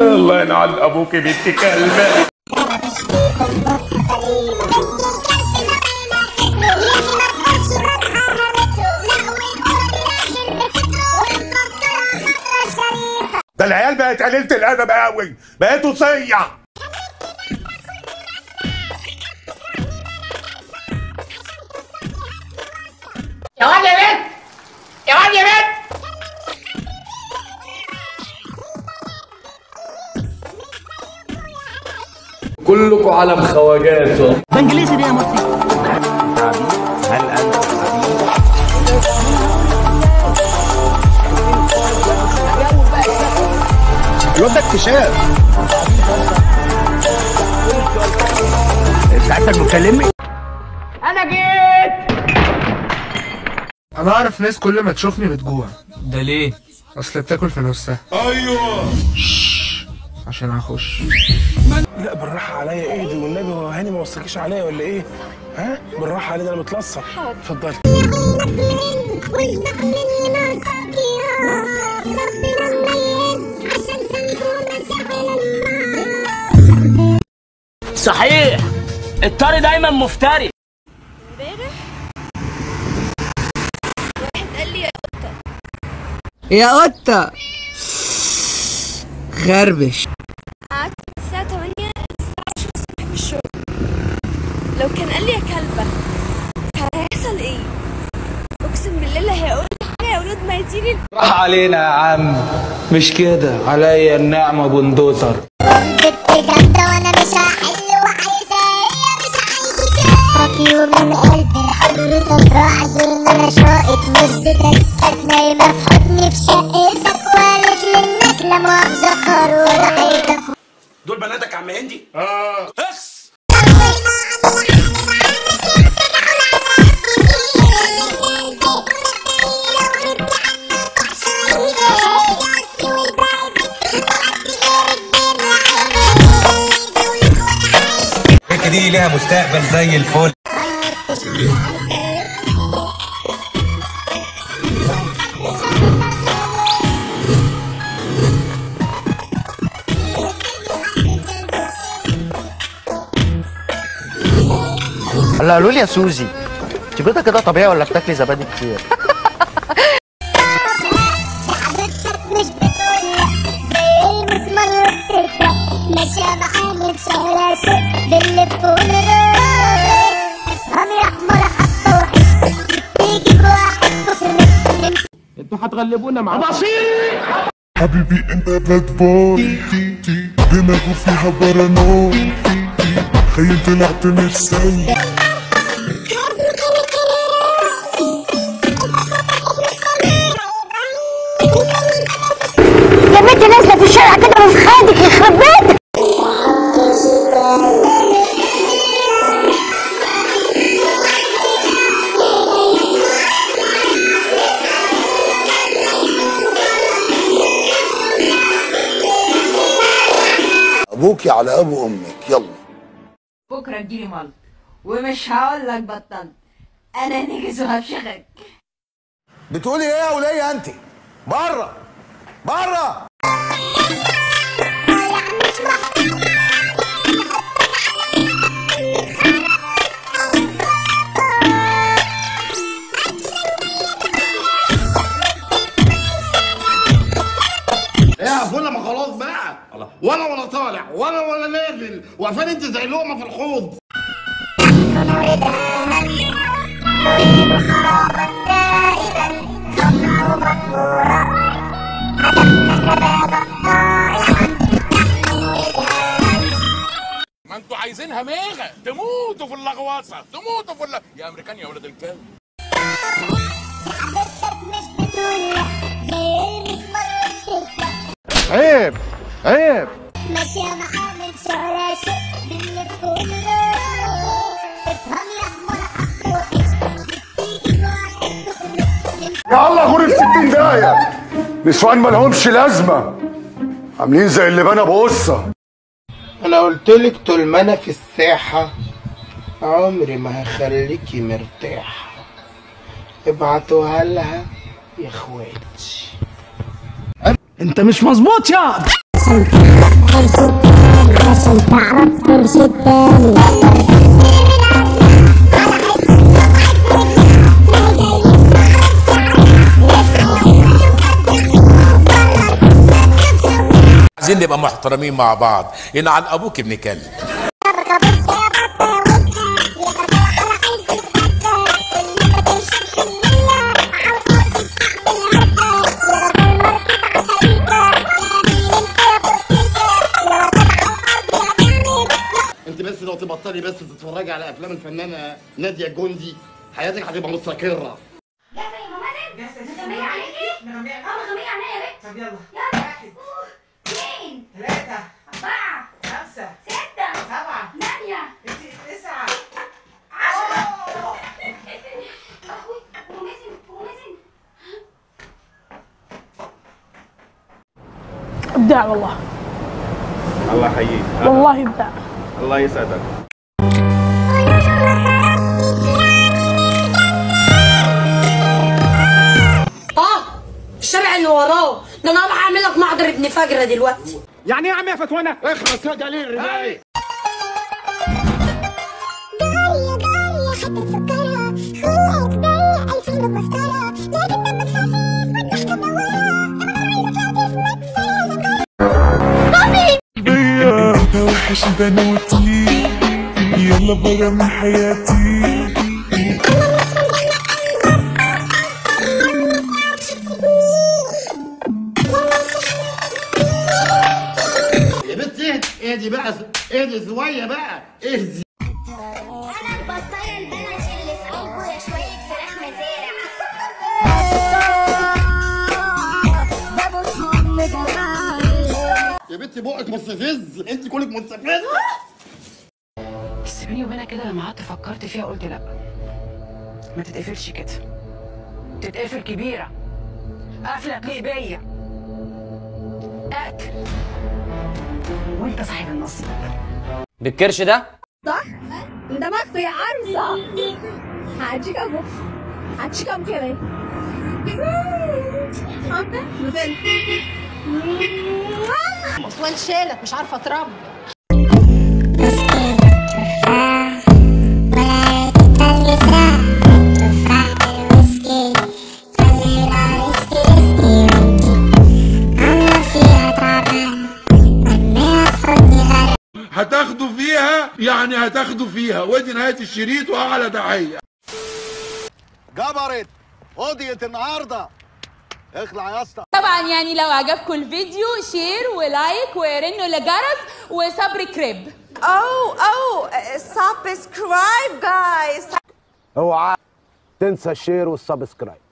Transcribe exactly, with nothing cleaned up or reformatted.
الله ينعل ابوك بنت كلبه. ده العيال بقت قليلة الادب قوي، بقيتوا صيع. يا واد يا بنت، يا واد يا بنت. كلكم على مخواجاته. ده انجليزي دي يا مفتي. هل انت الواد ده اكتشاف. ساعتك بتكلمني؟ انا جيت. انا اعرف ناس كل ما تشوفني بتجوع. ده ليه؟ اصل بتاكل في نفسها. ايوه عشان هخش. لا بالراحه عليا، اهدي والنبي. هو هاني ما وصلكيش عليا ولا ايه؟ ها بالراحه عليا، ده انا متلصق. اتفضلي. صحيح الطري دايما مفتري. امبارح واحد قال لي يا قطه يا قطه خربش. قعدت الساعه تمانية الساعه عشرة الصبح في الشغل. لو كان قال لي يا كلبه كان هيحصل ايه؟ اقسم بالله اللي هيقول حاجه يا ولاد ميتين. راح علينا يا عم، مش كده عليا النعمه بندوتر. بنت جامده وانا مش هحل وعايزه هي مش عايزه فاكي ومن قلبي حضرتك راح زرنا نشاطك مزتك كانت نايمه في حضني في شقتك وقالت لي انك لا مؤاخذه قارون حياتك. دول بناتك يا عم هندي؟ اه اخس. دي ليها مستقبل زي الفل. هلا قالوا لي يا سوزي، انت بيضه كده طبيعي ولا بتاكلي زبادي كتير؟ مش بتقول زي المسمار بتفرق ماشيه معايا بشغله سوق بنلف ونروح افهم يا حمار حتى وحش بيجي بواحد بصرف. انتوا هتغلبونا مع بصير. حبيبي انت باد بوي دماغه فيها برانو خيل طلعت مش سوي. يا بنت نازله في الشارع كده من خادك يخرب بيتك. ابوكي على ابو امك. يلا بكره تجيلي مال ومش هقول لك بطلت. انا نجز وهفشخك. بتقولي ايه يا وليه انت؟ بره بره. ايه يا فولا ما خلاص بقى. ولا ولا طالع ولا ولا نازل وقفان انت زي لقمه في الحوض. ما انتوا عايزينها ميغه تموتوا في اللغواصه تموتوا في الل... يا امريكان يا ولاد الكلب. عيب عيب. ماشيه معايا بشغله سوق بنلف ونروح افهم يا حمار حتى وحش بيجي بواحد بصرف. يا الله غور الستين دايه نسوان مالهمش لازمه عاملين زي اللي بنى بقصه. انا قلتلك طول ما انا في الساحه عمري ما هخليكي مرتاحه. ابعتوها لها يا اخواتي. انت مش مظبوط يا ترشد تاني عشان تعرف ترشد تاني. عايزين نبقى محترمين مع بعض، ينعن ابوك ابن كلب. انت بس لو تبطلي بس تتفرجي على افلام الفنانه ناديه الجندي حياتك هتبقى مستقره. جاهزة يا ماما؟ جاهزة. مغمية عليكي؟ مغمية. اه مغمية عينيا يا بنت. طب يلا. يلا. واحد. اثنين. ثلاثة. أربعة. خمسة. ستة. سبعة. ثمانية. تسعة. عشرة. أخوي هو مازن هو مازن. إبداع والله. الله يحييك. والله إبداع. الله يسعدك. الشارع اللي وراه ده انا راح اعمل لك محضر ابن فجره دلوقتي. يعني ايه يا عم يا فتوانه؟ اخلص يا دليل الرباعي. جاية جاية حتة سكرة خلقك ضيق ألفين مسكرة لكن دمك خفيف والضحكة منورة بيا انت وحش بنوتي يلا برا من حياتي. يا بنت اهدي اهدي بقى اهدي شويه بقى اهدي. أنا البطاية البنات اللي في قلبه يا شوية فراخ مزارع. يا بنت بقك مستفز، انت كلك مستفز. بس بيني وبينك كده لما قعدت فكرت فيها قلت لا، ما تتقفلش كده، تتقفل كبيره، قفله تليق بيا، اقتل وانت صاحب النصيب. بالكرش ده؟ صح؟ ده مخفي يا عروسه. هديك ابو هديك ابو كمان. اسوان شالت مش عارفه اتربى. هتاخدوا فيها يعني هتاخدوا فيها، ودي نهايه الشريط واعلى تحيه. جبرت قضية النهارده. اخلع يا اسطى. طبعا يعني لو عجبكم الفيديو شير ولايك ورنوا لجرس وصبري كريب. اوه اوه سبسكرايب جايز. اوعى تنسى الشير والسبسكرايب.